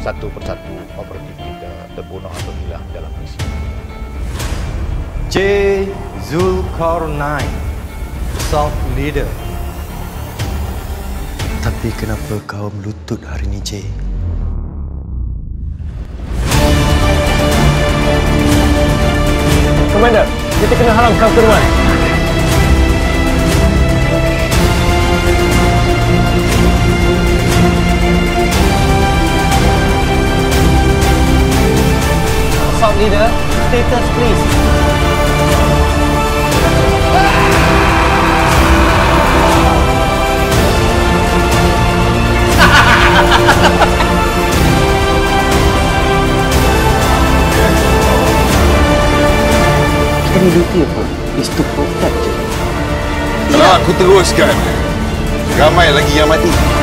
satu persatu operatif kita terbunuh atau hilang dalam misi. J. Zulkarnain, Assault Leader. Tapi kenapa kau melutut hari ini, J? Komander, kita kena halang pertempuran. Assault Leader, status please. Kita ni duty apa? Is to protect je. Kalau aku teruskan, ramai lagi yang mati.